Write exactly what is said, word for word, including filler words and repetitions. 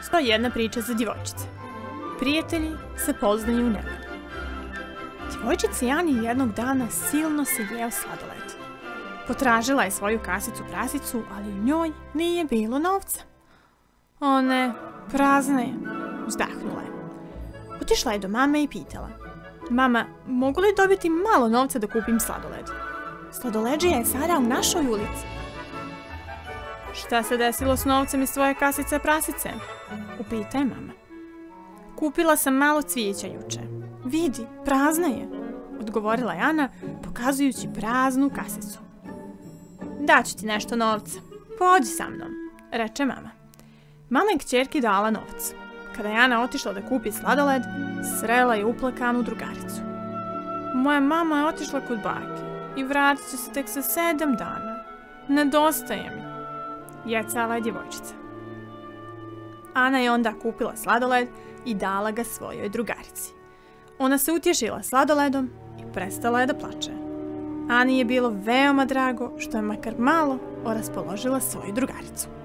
sto jedna priča za djevojčice. Prijatelji se poznaju u nevolji. Djevojčici Ani jednog dana silno se jeo sladoled. Potražila je svoju kasicu prasicu, ali u njoj nije bilo novca. O ne, prazna je, uzdahnula je. Otišla je do mame i pitala: Mama, mogu li dobiti malo novca da kupim sladoled? Sladoledžija je sada u našoj ulici. Šta se desilo s novcem iz tvoje kasice prasice? Upita je mama. Kupila sam malo cvijeća juče. Vidi, prazna je, odgovorila je Ana, pokazujući praznu kasicu. Daću ti nešto novca. Pođi sa mnom, reče mama. Mama je kćerki dala novac. Kada je Ana otišla da kupi sladoled, srela je uplakanu drugaricu. Moja mama je otišla kod bake i vratit će se tek sa sedam dana. Nedostaje mi, jecala je djevojčica. Ana je onda kupila sladoled i dala ga svojoj drugarici. Ona se utješila sladoledom i prestala je da plače. Ani je bilo veoma drago što je makar malo oraspoložila svoju drugaricu.